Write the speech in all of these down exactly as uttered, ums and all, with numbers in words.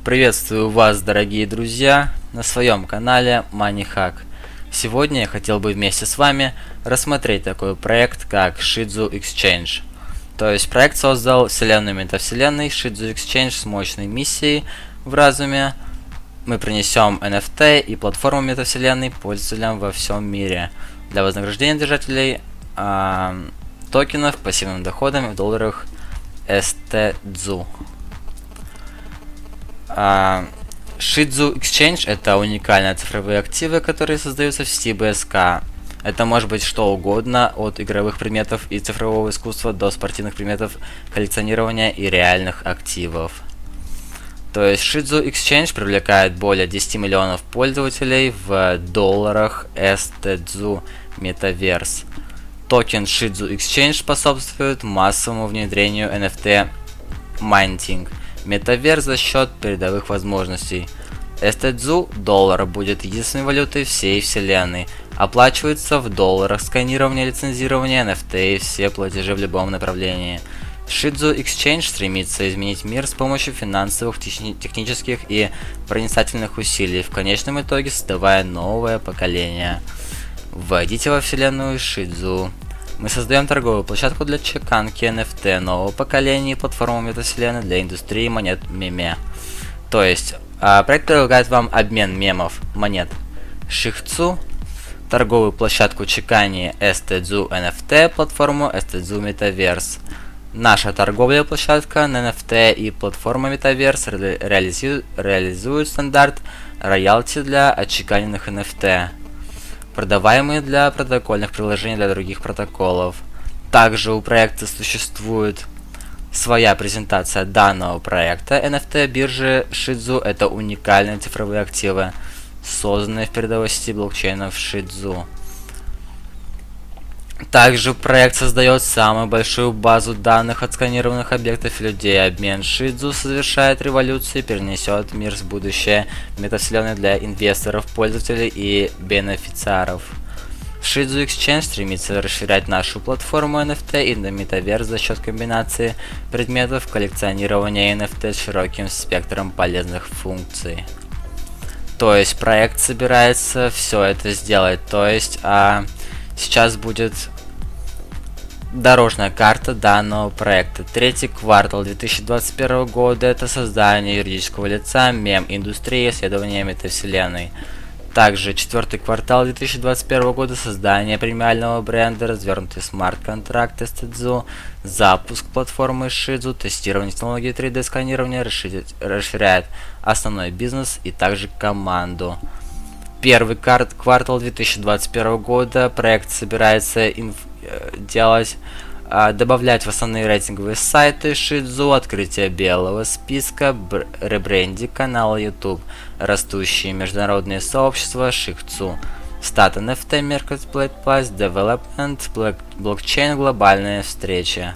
Приветствую вас, дорогие друзья, на своем канале MoneyHack. Сегодня я хотел бы вместе с вами рассмотреть такой проект, как Shidzu Exchange. То есть проект создал вселенную метавселенной Shidzu Exchange с мощной миссией в разуме. Мы принесем эн эф ти и платформу метавселенной пользователям во всем мире для вознаграждения держателей э, токенов пассивным доходом в долларах эс ти дзю. Uh, Shidzu Exchange — это уникальные цифровые активы, которые создаются в си би эс кей. Это может быть что угодно, от игровых предметов и цифрового искусства до спортивных предметов, коллекционирования и реальных активов. То есть Shidzu Exchange привлекает более десяти миллионов пользователей в долларах эс ти дзю Metaverse. Токен Shidzu Exchange способствует массовому внедрению эн эф ти майнтинг Metaverse за счет передовых возможностей. эс ти дзю доллар будет единственной валютой всей вселенной. Оплачивается в долларах, сканирование, лицензирование эн эф ти и все платежи в любом направлении. Shidzu Exchange стремится изменить мир с помощью финансовых, техни технических и проницательных усилий, в конечном итоге создавая новое поколение. Войдите во вселенную Shidzu. Мы создаем торговую площадку для чеканки эн эф ти нового поколения и платформу метавселенной для индустрии монет меме. То есть, а, проект предлагает вам обмен мемов монет Shidzu, торговую площадку чекани эс ти дзю эн эф ти, платформу эс ти дзю Metaverse. Наша торговая площадка на эн эф ти и платформа Metaverse ре реализуют, реализуют стандарт роялти для отчеканенных эн эф ти, продаваемые для протокольных приложений для других протоколов. Также у проекта существует своя презентация данного проекта. эн эф ти биржи Shidzu — это уникальные цифровые активы, созданные в передовой сети блокчейнов Shidzu. Также проект создает самую большую базу данных отсканированных объектов и людей. Обмен Shidzu совершает революцию и перенесет мир в будущее метавселенной для инвесторов, пользователей и бенефициаров. Shidzu Exchange стремится расширять нашу платформу эн эф ти и на Metaverse за счет комбинации предметов коллекционирования эн эф ти с широким спектром полезных функций. То есть проект собирается все это сделать. То есть а, сейчас будет дорожная карта данного проекта. Третий квартал две тысячи двадцать первого года — это создание юридического лица мем-индустрии, исследования метавселенной. Также четвертый квартал две тысячи двадцать первого года — создание премиального бренда, развернутый смарт-контракт эс ти дзю, запуск платформы Shidzu, тестирование технологии три дэ сканирования, расширяет основной бизнес и также команду. Первый квартал две тысячи двадцать первого года проект собирается инф делать, а, добавлять в основные рейтинговые сайты Shidzu, открытие белого списка, ребрендинг канала YouTube, растущие международные сообщества Shidzu, стат эн эф ти Marketplace, Development, блокчейн, глобальные встречи.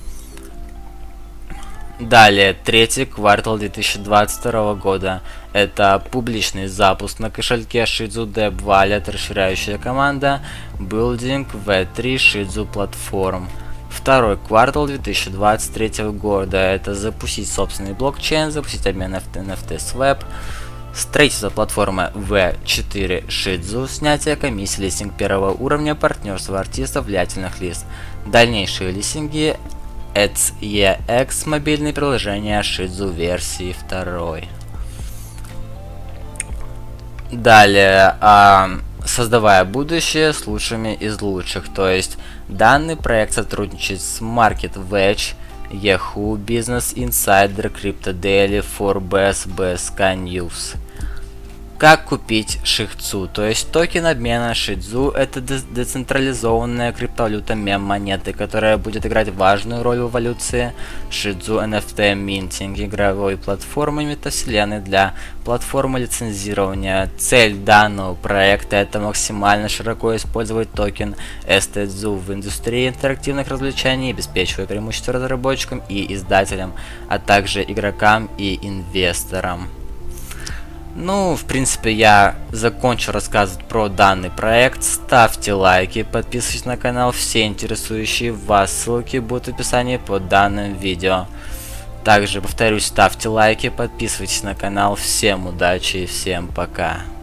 Далее, третий квартал две тысячи двадцать второго года. Это публичный запуск на кошельке Shidzu Dev Wallet, расширяющая команда, Building ви три Shidzu Platform. Второй квартал две тысячи двадцать третьего года. Это запустить собственный блокчейн, запустить обмен эн эф ти с веб, строительство платформы ви четыре Shidzu, снятие комиссии, листинг первого уровня, партнерство артистов, влиятельных лиц. Дальнейшие листинги эц и экс, мобильные приложения Shidzu версии второй. Далее, а, создавая будущее с лучшими из лучших. То есть данный проект сотрудничает с MarketWatch, Yahoo, Business Insider, Crypto Daily, Forbes, би эс кей News. Как купить Shidzu? То есть токен обмена Shidzu — это децентрализованная криптовалюта мем-монеты, которая будет играть важную роль в эволюции Shidzu эн эф ти минтинг, игровой платформы метавселенной для платформы лицензирования. Цель данного проекта — это максимально широко использовать токен эс ти дзю в индустрии интерактивных развлечений, обеспечивая преимущество разработчикам и издателям, а также игрокам и инвесторам. Ну, в принципе, я закончу рассказывать про данный проект. Ставьте лайки, подписывайтесь на канал, все интересующие вас ссылки будут в описании под данным видео. Также, повторюсь, ставьте лайки, подписывайтесь на канал. Всем удачи и всем пока.